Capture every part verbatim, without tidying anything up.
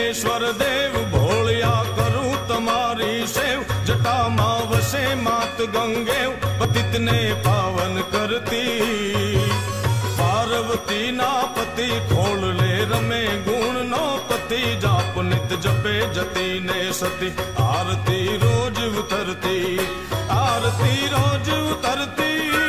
ईश्वर देव भोलिया करूं तुम्हारी सेव, जटा मां वसे मात गंगेव, पतित ने पावन करती। पार्वती ना पति खोल ले रमे गुण नो पति, जाप नित जपे जती ने सती, आरती रोज उतरती, आरती रोज उतरती।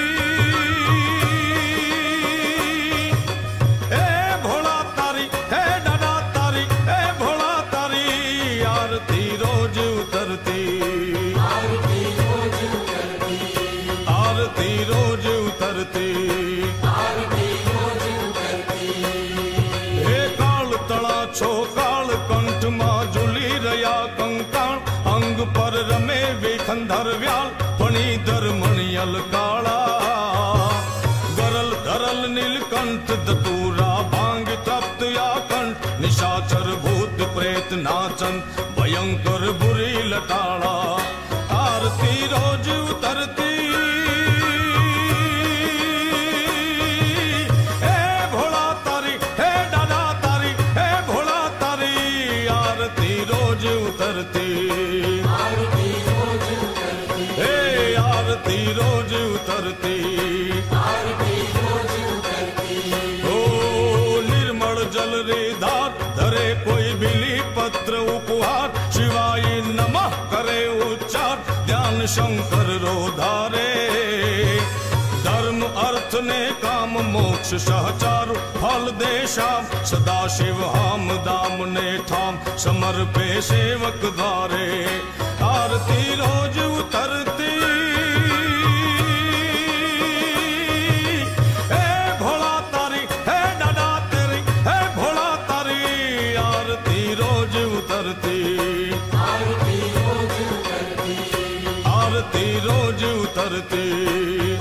पर रमे वेखंधर व्याल फणीधर मणियल काला, गरल धरल नीलकंठ दतूरा भांग तप्त या कंठ, निशाचर भूत प्रेत नाचन भयंकर बुरी लटाड़ा, आरती रोज उतरती। हे भोला तारी, हे दादा तारी, हे भोला तारी, आरती रोज उतरती, आरती रोज उतरती, आरती रोज उतरती। ओ निर्मल जल रे धार धरे कोई बिली पत्र उपहार, शिवाय नमः करे उच्चार, ध्यान शंकर रो धारे। धर्म अर्थ ने काम मोक्ष सहचारु, फल दे श्याम सदा शिव हम दाम ने ठाम, समर्पे सेवक द्वारे, आरती रोज उतरती। आरती रोज उतरती।